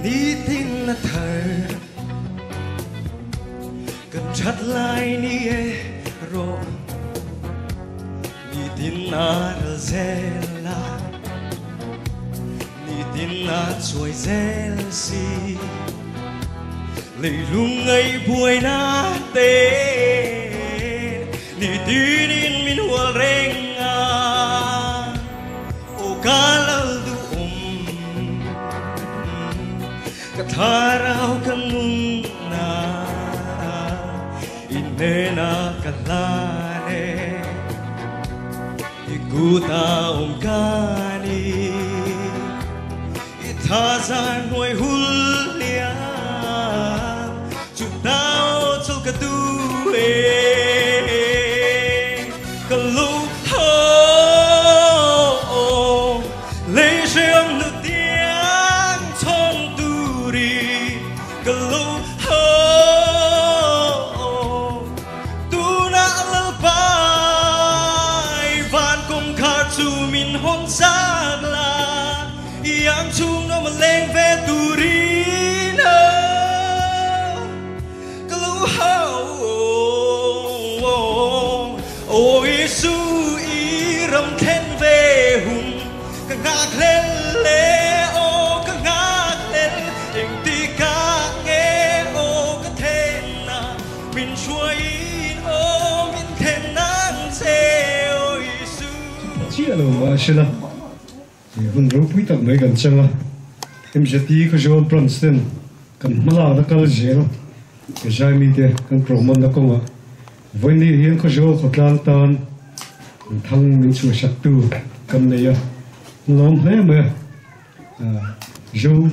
ní tin là thở cần chặt lại ní rồi ní tin là dễ là ní tin là chuối dễ gì lấy lung ngày buổi na tê ní tin in min hua reng à o cá lơ du katharau kanung na inena kalane ikuta ongkani itazan hoi hulia chutao chulkatue kalu ho le sheng nu tiang chong turi kalu ho tu na lalpai van kum kha chu min hong sak la yang chung no ma leng ve turi no kalu ho o isu i ram khen ve hum ka ngak lên lê ô ka ngak lên tình ti ka nghe ô ka thêm na min chuối ô min thêm nang se o isu chỉ là mà xem là hôn râu bụi tắc mấy gần chân là em sẽ tí cái chỗ Princeton cần mà là cái gì đó cái trái mi thế cái program đó cũng vậy với ní hiện cái chỗ có lan tan thằng mình chua sạch tu cầm này à làm thế mà dâu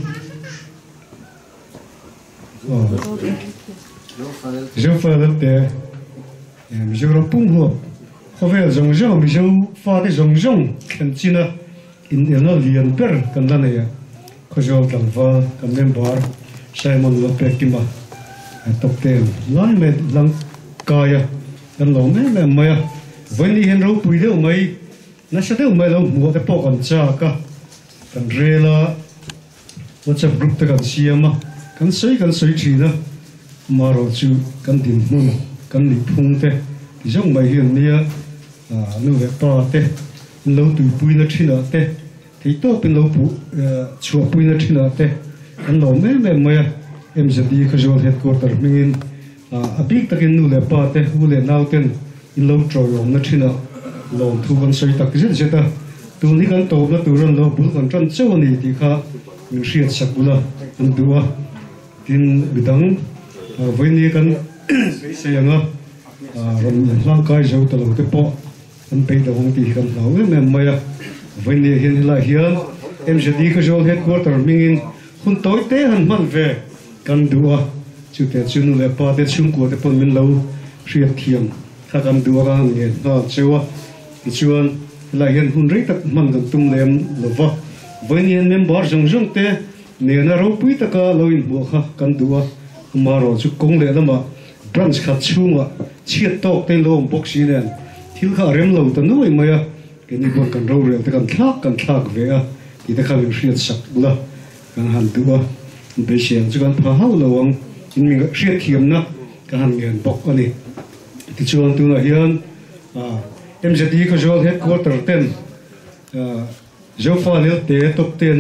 dâu pha đất thế dâu nó bung luôn có vẻ giống dâu mình dâu pha cái giống cái gì nữa in nó liền per kan la này có dâu kan va kan member Simon Lopez kima top ten lai me lang kaya kan lo me me với đi hen rau pui đâu mấy nó sẽ đâu mấy lâu mua cái bộ còn cha cả kan re la WhatsApp group ta kan siam mà kan sấy chỉ đó mà rồi chú kan tìm mua kan đi phung thế giống mấy hiện nia nu về pa thế lâu tụi bùi nó trên đó thế thì tôi bên lâu bùi chùa bùi nó trên đó thế anh lâu mấy em sẽ đi cái chỗ headquarter mình biết ta cái nu lệ pa thế u lệ nào tên lâu trôi rồi nó trên đó lâu thu con sợi tắc rất là ta tụi ní con tổ nó tụi nó lâu bùi con tròn châu này thì khá mình siết sạch bùi là anh đua tin bị đắng với ní con xe ngã rồi lang cái dấu tao lâu cái po anh bây giờ không thì cần nói mấy vấn đề hiện là hiện em sẽ đi cái chỗ headquarter mình hun tối tế hắn mang về cần đua chủ tịch chuyên là ba tết chung của tết phần mình lâu siết thiềm các cần đua ra nghe nó chơi chuyên là hiện hun rít tất mang gần tung lên là vợ với những member giống tế nên là rau bụi tất cả lâu in bộ khác cần đua mà rồi chú công lệ lắm mà branch khát chung mà chiết tóc tên lâu bốc xí này thiếu khá rem lâu tao nuôi mày cái này còn cần rau rêu thì cần thác về thì ta khá là siết sạch bula cần hành tua bây giờ chỉ cần phá hao lâu ông chính mình siết thiềm na cái hành nghề bọc anh thì chuan tu là hiện em sẽ đi cái chỗ headquarter tên dấu pha liệt tế top tên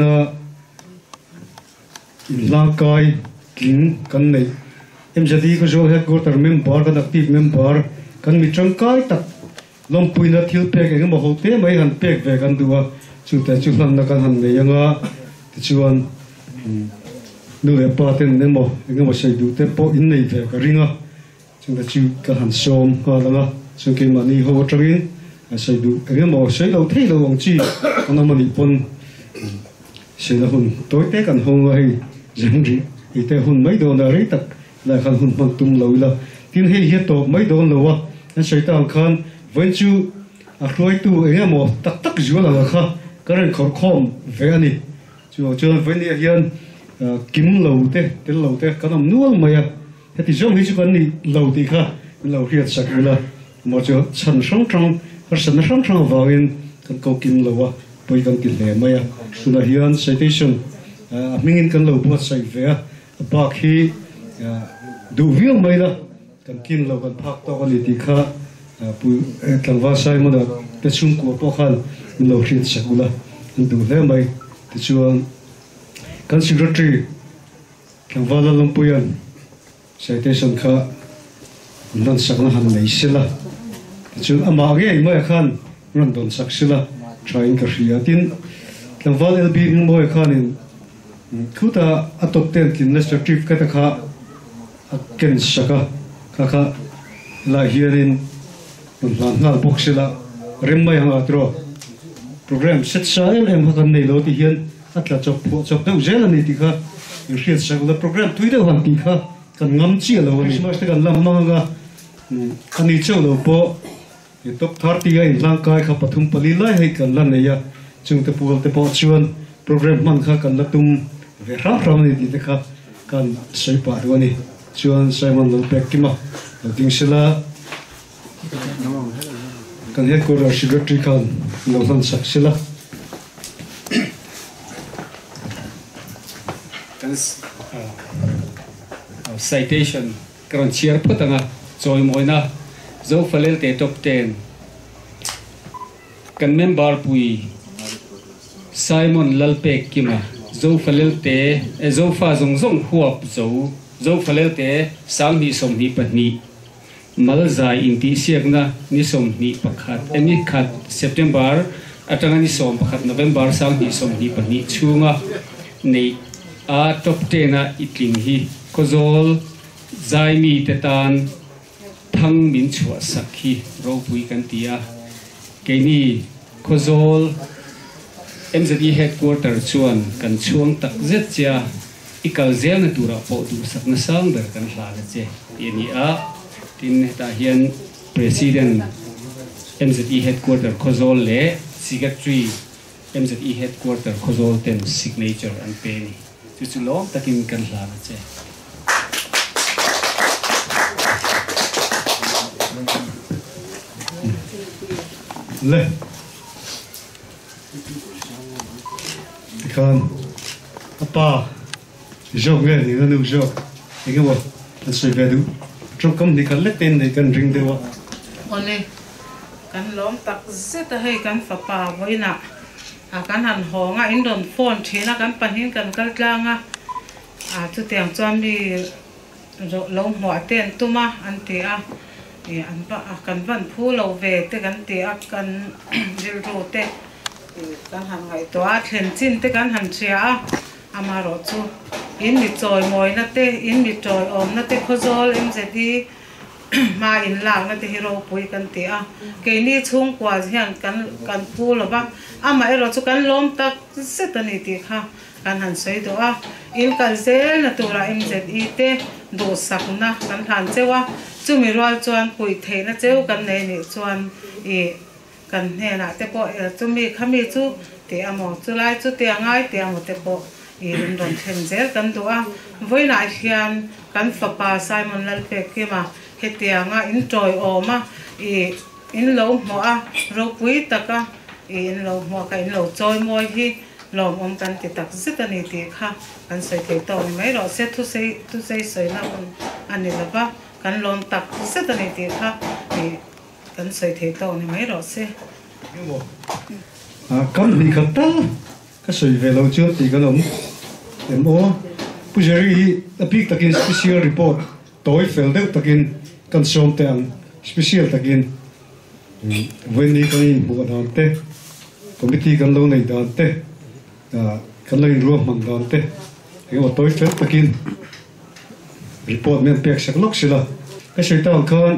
lang kai kín cần này em sẽ đi cái chỗ headquarter member cái active member cần bị trăng cái tập lòng pui nó thiếu pek cái mà hậu tế mấy hành pek vềกันđua chủ tịch chủ phân làกันhành này yang thì chuan nửa lẻ ba tên nên mà cái mà xây đủ tế po in này về cái ring chúng ta chịu cái hành xôm qua là cho cái mà đi hỗ trợ in xây đủ cái mà xây lâu thế lâu ông chi ông mà đi pon xây là hun tối tế cần hông hay giống gì thì tế hun mấy đồ là đấy tập lại cần hun pon tung lâu là tin hay hiết tổ mấy đồ lâu anh xây tao khan vẫn chú khối tu ấy mà tắc dữ là khá cái này khó khom về anh ấy cho vẫn đi hiện kiếm lâu thế cái nằm nuông mà thì giống như cái này lâu thì khá lâu hiệt sạch là mà cho sẵn sàng vào in cần câu kiếm lâu bây giờ kiếm lẻ mà là hiện citation mingin kan lo buat sai ve ba khi du viu mai la kan kin lo kan phak to kan ti kha pu tlangwa sai mo da te chung ko po khan lo hrit sakula du ve mai ti chuan kan secretary tlangwa la lompuyan citation kha nan sakna han nei sila chu ama ge mai khan ran don sak sila trying ka riatin tlangwa lb moi khan in khuta atop ten kin legislative ka ta kha ken saka kha la hiarin lan ngal boxila remmai hanga tro program set sael em hakan nei lo ti hian atla chop deu zel ani ti kha riat sakla program tuide han ti kha kan ngam chi lo ni mas te kan lam manga ani cheu lo po top 30 ai lang kai kha pathum pali lai hai kan lan ya chung te pul te po chuan program man kha kan latum ve ram ni ti te kha kan sei pa ro ni chuan Simon Lopek kima ding sila kan het ko ra secretary kan lo han sak sila kan citation karon cheer putanga choi moina zo falel te top 10 kan member pui Simon Lalpek kima zo falel te zo fa zong zong huap zo falel te sam hi som hi patni mal zai inti siakna ni som ni pakhat emi khat September atanga ni som pakhat November sam hi som hi patni chunga nei a top 10 na itling hi kozol zai mi tetan thang min chua sakhi ro pui kan tia keini kozol MZE headquarter chuan kan chuang tak zet cha ikal zel na tura po du sakna sang ber kan hla la che yani a tin ta hian president MZE headquarter kozol le secretary MZE headquarter kozol ten signature and pen chu long takin kan hla la che le kan apa jog nge ni nu jog ni wo an sei vedu trong kam ni kan le ten ni kan ring dewa ole kan lom tak zeta hei kan fa pa voina a kan han honga in don phone thina kan panin kan kal tlanga a chu tiang chom mi lo hwa ten tuma an ti a e an pa kan van phu lo ve te kan ti a kan dil ro te kan han ngai to a thlen chin te kan han chia amaro chu in mi choi moi na te in mi choi om na te khozol MZE ma in lang na te hero pui kan ti a ke ni chung kwa hian kan phu lo ba ama ero chu kan lom tak setani ti kha kan han sei do a in kan zel na tura MZE te do sakna kan han chewa chu mi rwal chuan pui the na cheu kan nei ni chuan e kan he na te po chu mi khami chu te amo chu lai chu te angai te amo te po e rin don then zel kan do a voina hian kan fa pa Simon Lalpek kima hetianga in troi oma e in lo mo a ro pui taka e in lo mo ka in lo choi moi hi lom om kan ti tak zitani ti kha kan sei te to ni mai ro se tu sei sei na ani la ba kan lom tak zitani ti kha e kan sei te to ni mai ro se kam ni khata ka sei ve lo chu ti kan om mo pujari apik takin special report toy fel deu takin kan som te ang special takin when ni kan in bu dan te committee kan lo nei dan te kan lo in ro mang dan te e o toy fel takin report men pek sak lok sila ka sei ta kan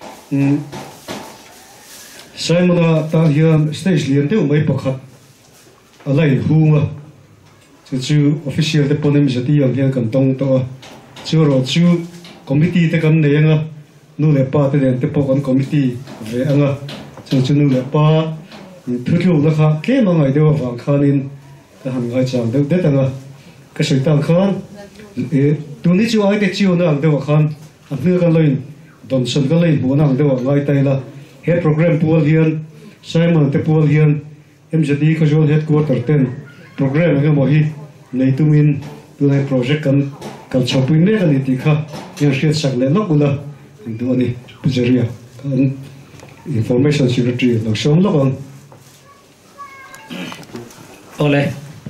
Simon ta hian stage lian deu mai pakhat alai hunga chu official te ponem jati ang hian kan tong to chu ro chu committee te kan nei anga nu le pa te den te po kan committee ve anga chu nu le pa thu la kha ke ma ngai dewa wang khanin ka han ngai chang deu de tanga ka sei ta khan e tu ni chu ai te chu na ang dewa khan a hnu kan loin don son kan loin bu na ang dewa ngai tai la he program pool hian Simon te pool hian MZE kozol headquarter ten program nge mo hi nei tumin tunai project kan chopin me kan ti kha yang shit sak le lok ula tu ani pujaria kan information secretary lo shom lo kon ole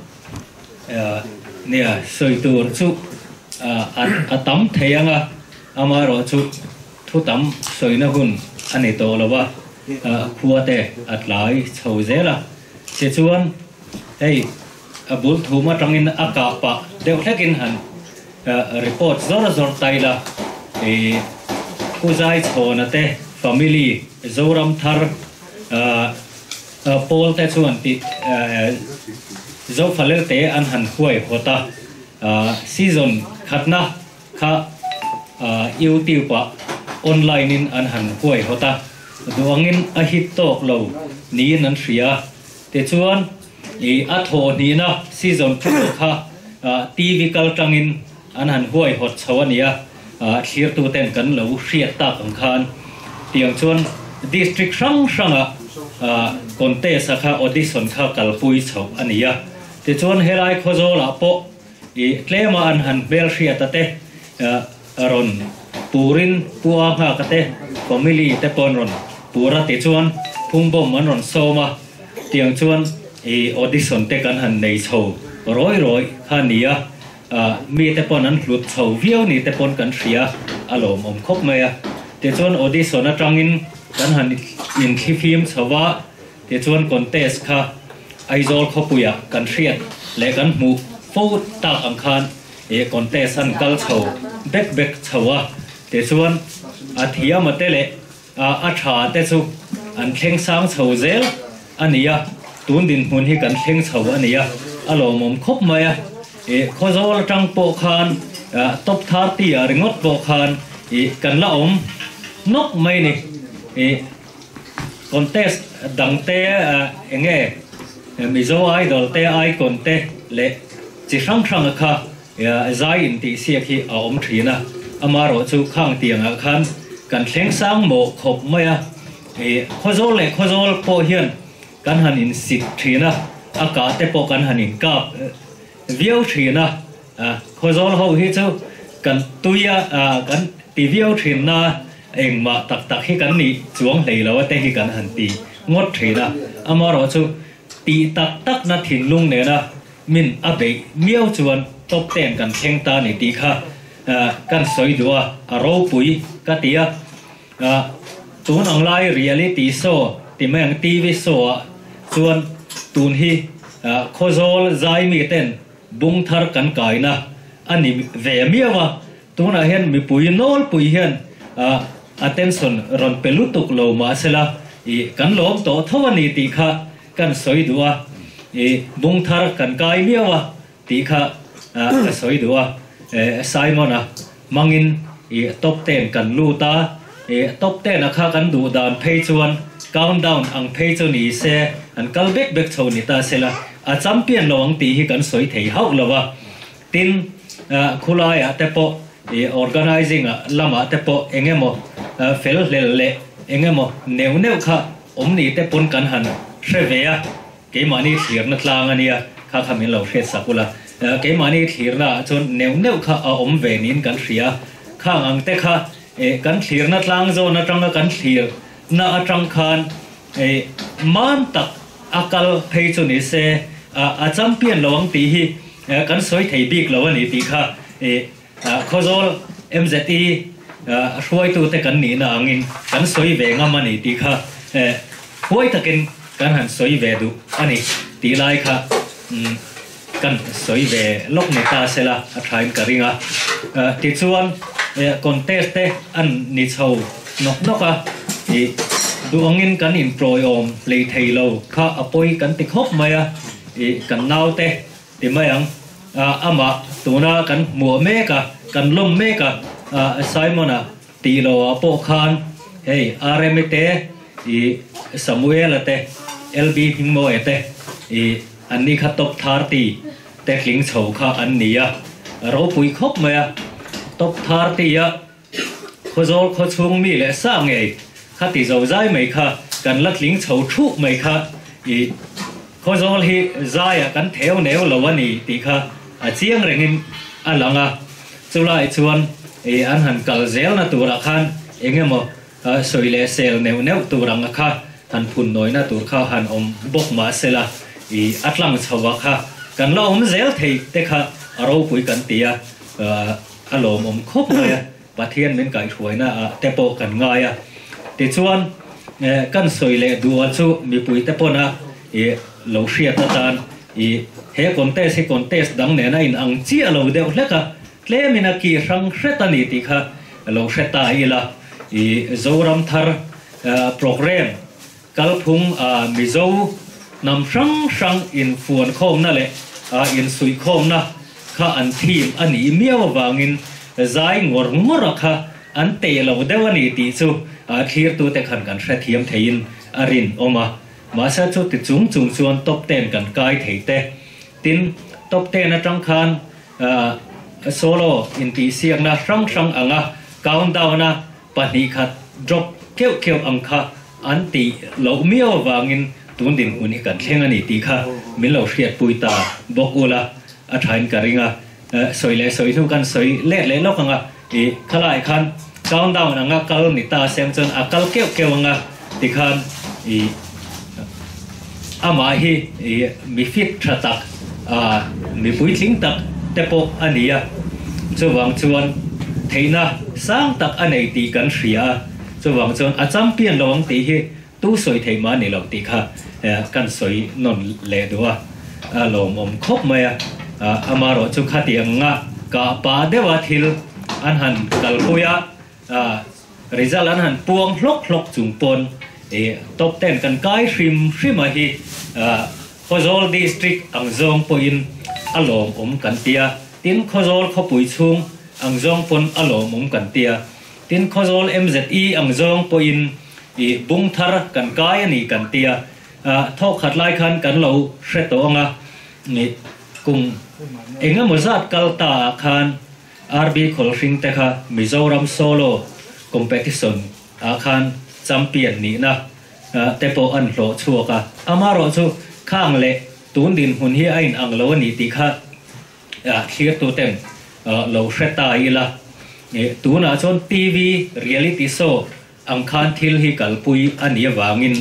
nia soi tur chu a tam theyanga amaro chu thu tam soi na hun ani to lawa khuate atlai chhozela che chuan ei abul thuma tangin akapa deu thakin han report zor taila e kuzai chhona te family zoram thar pol te chuan ti zo phaler te an han huai hota season khatna kha youtube pa online in an han huai hota duangin a hit tok lo ni nan ria te chuan e a tho ni na season 2 kha tv kal tangin an han huai hot chawania thlir tu ten kan lo hriat ta kan khan tiang chuan district ranga contest kha audition kha kalpui chho ania te chuan helai khozola po e tlema an han bel hriat ate ron purin puwa nga kate family te pon ron pura te chuan phungbom an ron soma tiang chuan e audition te kan han nei chho roi khania mi te pon an hlut chho viau ni te pon kan hria alom om khop maya te chuan audition atangin kan han in thifim chawa te chuan contest kha aizol khopuya kan hriat le kan mu fo ta ang khan e contest an kal chho bek chawa te chuan athia matele a tha te chu an thleng sang chho zel ania tun din hun hi kan thleng chho ania alom om khop maya e khozol tang po khan top 30 ringot po khan e kan la om nok mai ni e contest dangte enge mizo idol te icon te le chi sang kha zai in ti sia khi a om thina amaro chu khang tianga khan kan thleng sang mo khop maya e khozol po hian kan han in sit thina aka te po kan han in kap viau thina khozol ho hi chu kan tuya kan ti viau thina engma tak hi kan ni chuang leilo te hi kan han ti ngot thina amaro chu ti tak na thin lung ne na min abe miau chuan top 10 kan theng ta ni ti kha kan soi duwa aro pui ka tia tun anglai reality show ti mang tv show chuan tun hi khozol zai mi ten bung thar kan kaina ani ve miawa tuna hen mi pui nol pui hen attention ron pelutuk lo ma sela i kan lom to thawani ti kha kan soi duwa e bung thar kan kai miawa ti kha ka soi duwa Simon mangin e top 10 kan luta e top 10 akha kan du dan page 1 countdown ang page ni se an kalbek bek choni ta sela a champion lowang ti hi kan soi thei hau lawa tin khulaya tepo e organizing lama tepo engemo fel lelle engemo neu kha omni te pon kan han hreveya ke mani thirna tlang ania kha khamin lo hret sakula ke mani thirna chon neu kha a om ve nin kan hria khang ang te kha e kan thirna tlang zo na tanga kan thir na atang khan e man tak akal phei chu ni se a champion lowang ti hi kan soi thei bik lawani ti kha e khozol mze huai tu te kan ni na angin kan soi ve ngamani ti kha huai takin kan han soi ve du ani ti lai kha kan soi ve lok ni ta sela a thain karinga ti chuan contest te an ni chho noka e du angin kan in proi om play thailo kha apoi kan ti khop maya e kan nau te ti mayang ama tuna kan mu me ka kan lom me ka Simona ti lo po khan hey RMT e Samuel te LB hingmo ete e anni kha top 30 te hling chho kha an nia ro pui khop maya top 30 ya khozol kho chung mi le sa nge kha ti zo zai mai kha kan lak hling chho thu mai kha e khozol hi zaya kan theu neu lawani ti kha chiang rengin alanga chulai chuan an han kal zel na tura khan engemaw soile sel neu turang kha han phun noina tur kha han om bok ma sela atlang chawa kha kan lo om zel thei te kha aro pui kan tia alom om khop ya pathian men kai thuaina te po kan ngaya ti chuan kan soile dual chu mi pui te pona lo hria ta tan he contest dang ne na in ang chi alo deuh hleka tlemina ki rang hretani ti kha lo hreta ila zoram thar program kalphung mizo nam sang in fuan khom na le in sui khom na kha an thim ani miaw wangin zai ngor kha an te lo dewani ti chu thlir tu te khan kan hre thiam thein arin oma masa chu ti chung chuan top 10 kan kai theite tin top 10 atang khan solo in ti siang na sang anga countdown na pani khat drop keu angkha an ti lo miaw wangin tun din uni kan thlengani ti kha min lo hriat puita bokula a thain karinga soile nu kan soi le lokanga khalai khan countdown anga kal ni ta sem chon akal keu anga ti khan ama hi mi fit thatak mi pui thling tak tepo ania chuwang chuan theina sang tak anei ti kan hria chuwang chuan a champion lawang ti hi tu soi theima ni lo ti kha kan soi non le doa lom om khop maya amaro chu khati anga ka pa dewa thil an han kalpuya result an han puang hlok chung pon top 10 kan kai hrim a hi Khozol district angzong poin alom kan tia tin Khozol khopui chung angzong pon alom kan tia tin Khozol MZE angzong poin bungthar kan kai ani kan tia thok khat lai khan kan lo hreto anga ni kung enga mozat kalta khan RB kholring te kha Mizoram solo competition khan champion ni na tepo an lo chuaka amaro chu khang le tun din hun hi ain ang lo ni ti kha thlir tu tem lo hreta ila tuna chon TV reality show ang khan thil hi kalpui ani wangin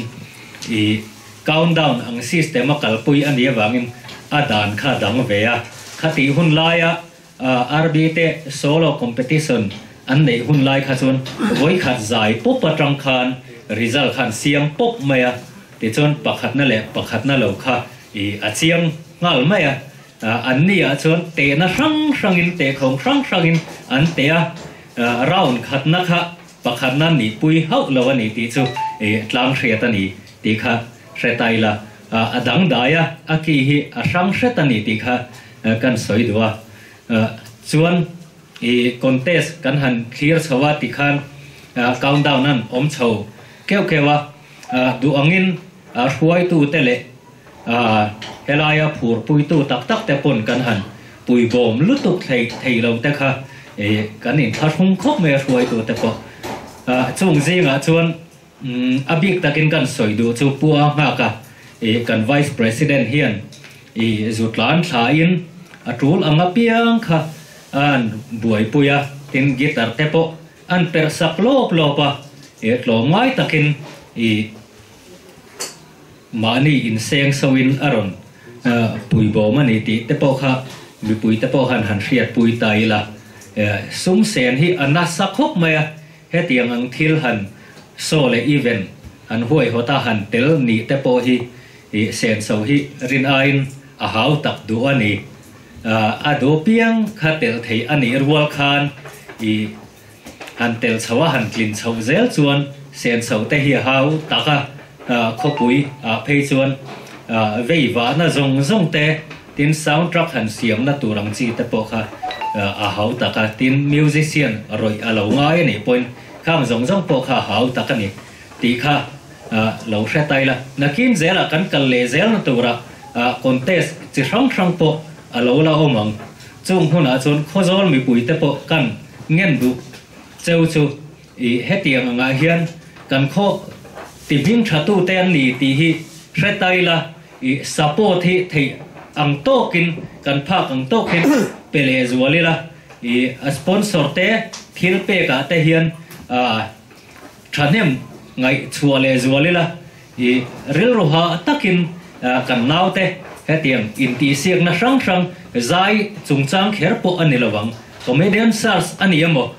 countdown ang system kalpui ani wangin adan kha dang veya khati hun laya RB te solo competition an nei hun lai kha chon voi khat zai pop patang khan result khan siam pop maya ti chon pakhat na lo kha achiang ngal maya an nia chon te na rang in te khong rang in an te round khat na kha pakhat na ni pui hau lo ani ti chu tlang hriat ani ti kha hretaila adang daya aki hi arang hretani ti kha kan soi duwa chuan contest kan han clear chawa ti khan countdown an om chho kewa du angin huai tu tele helaya phur pui tu tak te pon kan han pui bom lutuk thei lo te kha kan in thung khop me huai tu te po chung zinga chuan abik takin kan soi du chu puwa nga ka kan vice president hian zutlan thain atul anga piang kha an buai puya tin gitar te po an per sak lopa tlo ngai takin mani in seng sawin aron pui bo mani ti te po kha mi pui te po han hriat pui tai la sum sen hi ana sakhop maya he tiang ang thil han so le event an huai hota han tel ni te po hi sen so hi rin ain a hau tak du ani a do piang kha tel thei ani rual khan han tel chawa han klin chho zel chuan sen so te hi hau taka khopui phei chuan veiwa na zong te tin soundtrack han siam na turang chi te po kha a hau taka tin musician roi alo ngai ni point kham zong po kha hau taka ni ti kha lo hretai la nakin zela kan kal le zel na tura contest chi rang po alo la omang chung huna chun Khozol mi pui te po kan ngen du cheu chu hetiang anga hian kan kho ti bing thatu ten ni ti hi hretai la support hi thei ang tokin kan phak ang tokin pele zualila i sponsor te thil pe ka te hian thanem ngai chuale zualila i ril roha takin kan naute hetiam inti siak na sang sang zai chungchang kher po anilawang comedian stars aniamo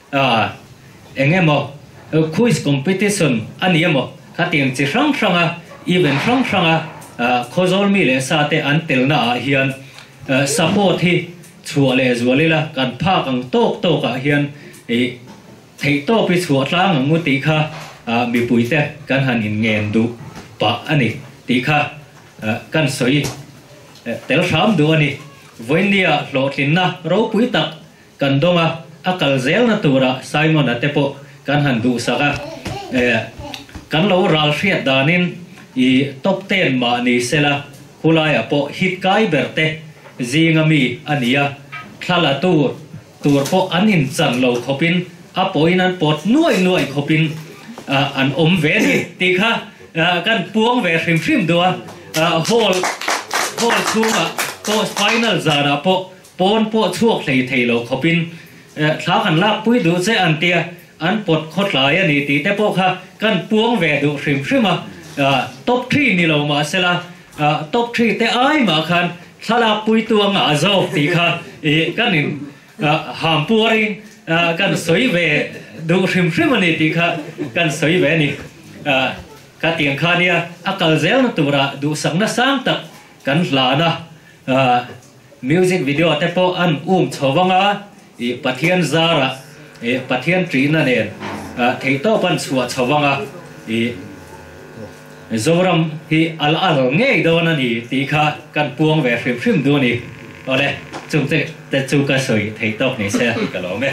engemo quiz competition aniamo khatiang chi sang sanga event sang sanga khozol mi le sa te an telna hian support hi chuale zualila kan phak ang tok tok ka hian e thei to pi chu tlang ngu ti kha mi puite kan han in ngen du pa ani ti kha kan soi tel sam du ani voinia lo tlinna ro pui tak kan donga akal zel na tura Simon atepo kan han du saka kan lo ral hriat danin i top 10 ma ni sela hulaya po hit kai berte zingami ania thala tur po anin chan lo khopin apoinan pot nuai khopin an ve ni ti kha kan puang ve hrim dua hol chunga po final zara po pon po chuak thei lo khopin thla kan lak pui du che an tia an pot khotlai ani ti te po kha kan puang ve du hrim top 3 ni lo ma sela top 3 te ai ma khan thala pui tuang a zo ti kha e kanin ham puarin kan soi ve du hrim ani ti kha kan soi ve ni ka tiang kha nia akal zel na tura du sang na sang tak kan hlana music video te po an chowanga e pathian zara e pathian trina nen thei to pan chua chowanga e zoram hi al ngei do na ni ti kha kan puang ve hrim du ni ole chung te chu ka soi thei to ni se ka lo me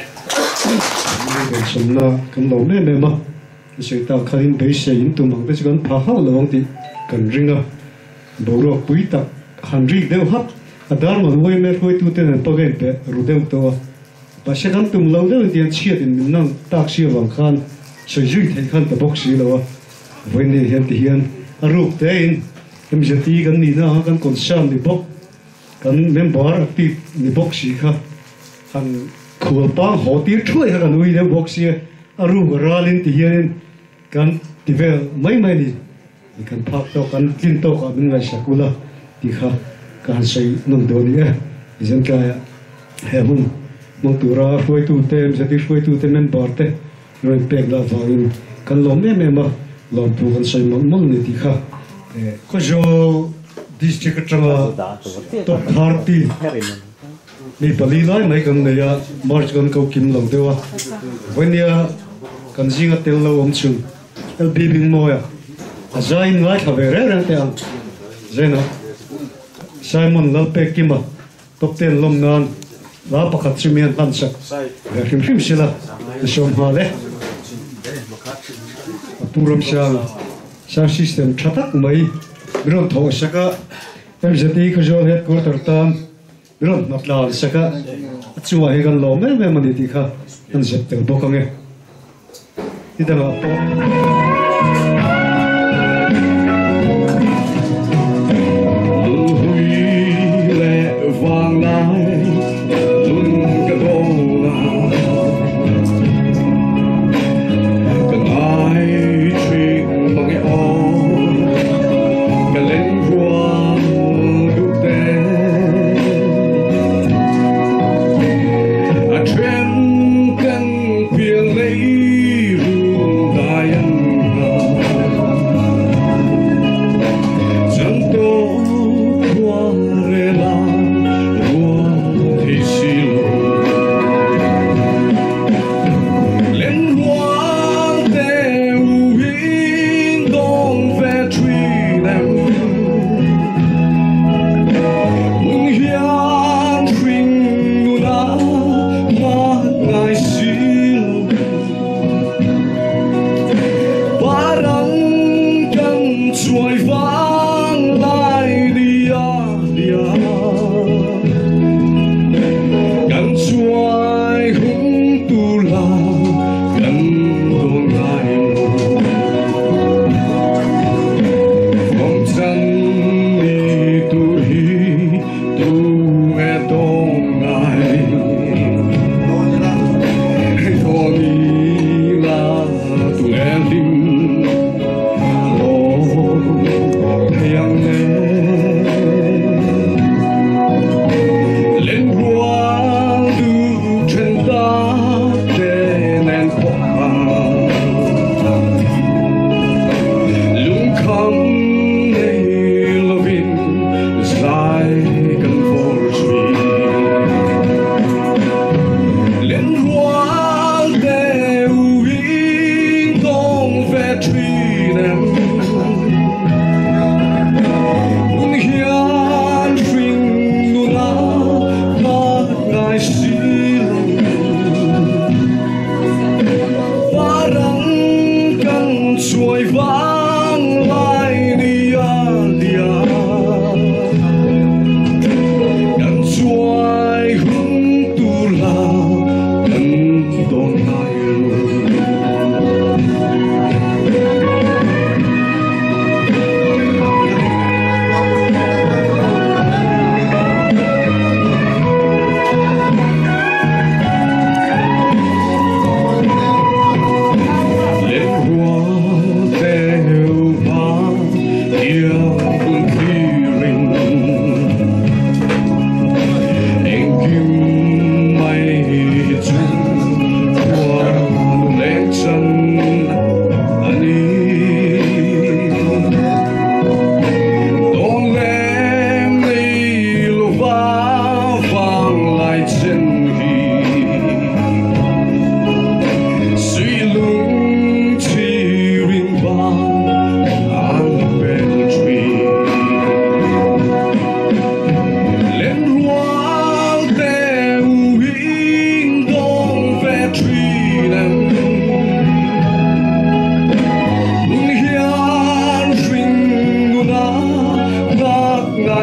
sum na kan lo me ma soi ta khain be se in tu mang te kan pha ha lo ti kan ringa bo ro pui ta han ri deu hap adar ma voi me foi tu te na pa gen pe ru deu to pa se kan tum lo deu tian chia tin min nang tak sia wang khan soi jui thei khan ta box si lo voi ni hian ti hian aruk te in em je ti kan ni na kan kon sam ni bok kan member ti ni box si kha han khul pa ho ti thui kan ui le box si aru ralin ti hian kan ti vel mai ni kan phak to kan kin to ka min ngai sakula ti kha kan sei nun do ni zen ka he hum mo tura foi tu tem je ti foi tu te member te roi pek la vain kan lo me ma lo pu kan sei mon ni ti kha ko jo district atanga top 30 mi pali lai mai kan ne ya march kan ko kim lo dewa wenia kan jinga tel lo om chung el bibing moya azain ngai khavere ran te ang zena Simon lalpe kima top 10 lom nan la pakhat chimian han sak hrim sila som hale puram sa system thatak mai ron tho saka MZT khajol headquarter tam ron natla saka chuwa he gan lo me mani ti kha an zet tel bokange idala po Hãy subscribe cho kênh Ghiền Mì Gõ để không bỏ lỡ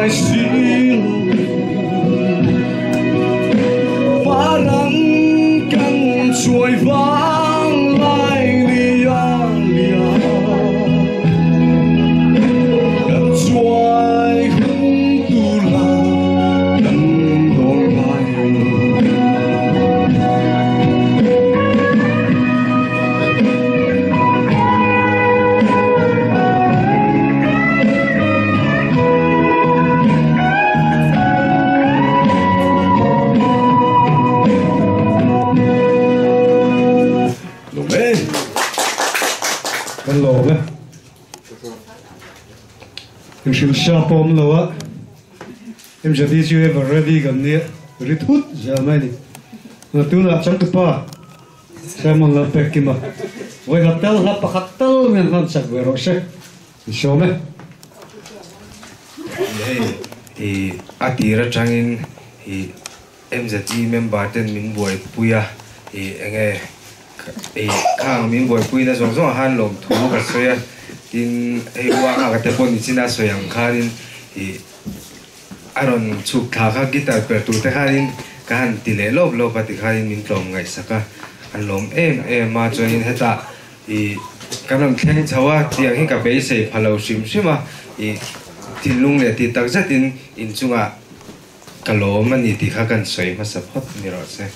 lại xin phá rắn căng chuối vang lại lia lia đập chuối hung tu la đâm đôi vai cái lỗ đấy, em xin xa bom lỗ á, em sẽ đi chơi và ready gần nè, ready hút giờ mai đi, nó tu là chẳng được pa, xem mà làm bẹt kim mà, với hạt tell hạt bạc hạt tell mình làm sạch về rồi sẽ, show me. Thì ati ra changin thì em sẽ đi member tên mình buổi puya thì anh ấy khang mình buổi puya nó giống han lồng thú cả xoay tin hay qua cái tên con xin đã xoay hàng kharin thì aron chụp thà các guitar per tu te kharin cái han tile lop lop thì kharin mình lồng ngày saka anh lồng em mà cho nên hết ta thì cái làm khen cháu á thì anh cái base sẽ phải lâu xím xím mà thì tin lung le ti tak zat in chunga kalo mani ti kha kan soi ma support ni ro se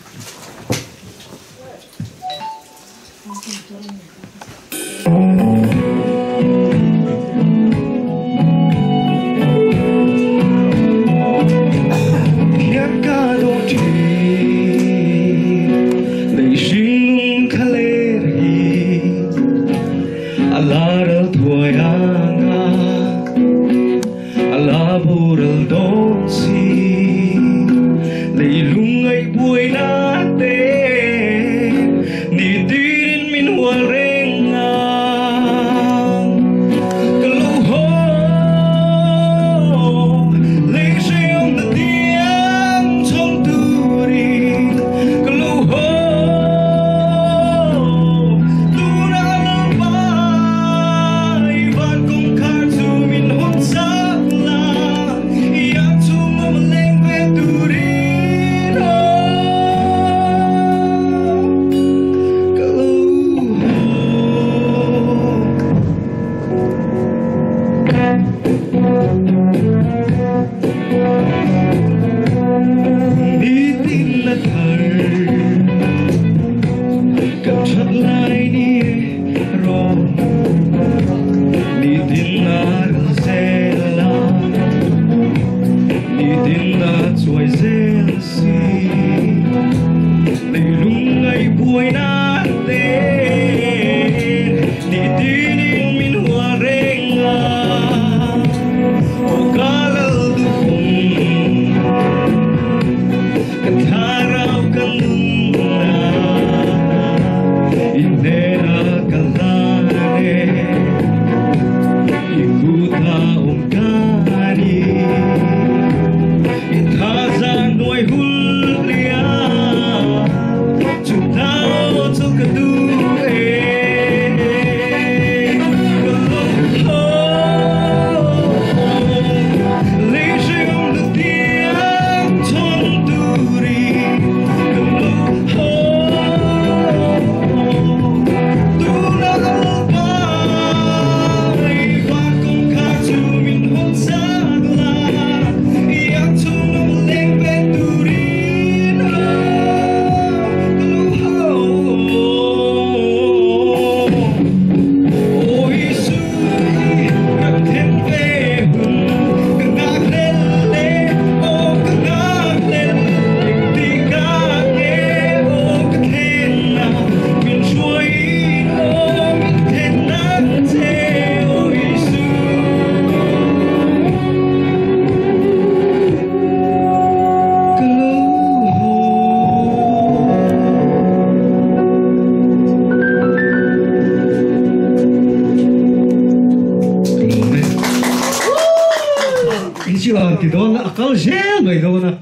thì đó là có dễ người đâu nè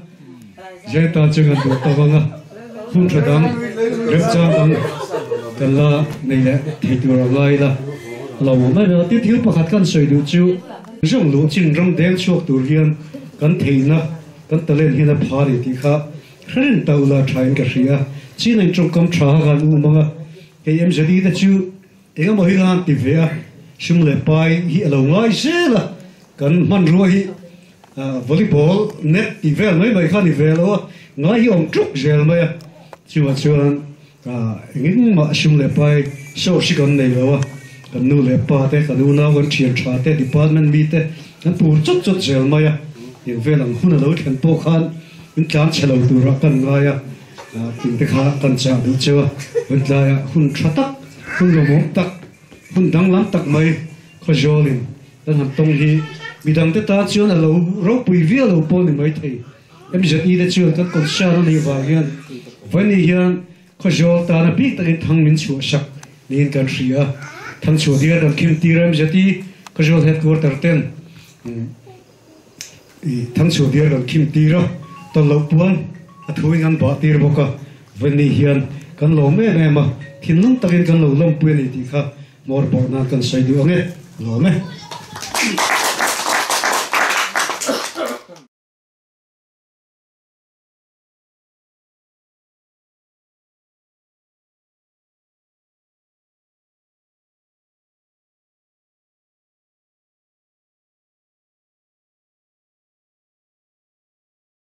dễ ta chưa gần được tao vâng không thể đắng rất cha đắng cái là này là thì điều là lại là lâu mà nó tiếp thiếu bạc hạt căn sợi điều chiu rong lu chin rong del chuak tur hian kan theina kan talen hina phari ti kha hren taula thain ka ria chin in trong kam tha ga lu manga em jadi da chu ega mo hi gan ti ve a shum le pai hi alo ngai se la kan man ro hi volleyball net ti ve mai mai khan ni ve lo ngai hi om truk gel mai chu chuan ngin ma shum le pai so shi kan nei lo kan nu le pa te kan nu na kan thian tha te department mi te kan pur chot gel mai in ve lang hun lo thlen po khan in tlam chelo tu ra kan ngai tin te kha kan cha du chewa hun tla ya hun thatak hun lo mo tak hun dang lam tak mai kho jolin dan han tong hi midang te ta chuan a lo ro pui vi lo pol ni mai thei em je i de chuan kan kon sha ni wa hian vai ni hian kho jol ta na pi takin thang min chu sak nin kan ria thang chu dia dan kim ti ram je ti kho jol headquarter ten i thang chu dia dan kim ti ra to lo puan a thui ngan ba tir boka vai ni hian kan lo me ma thin lung takin kan lo lom pui ni ti kha mor bo na kan sai du ange lo me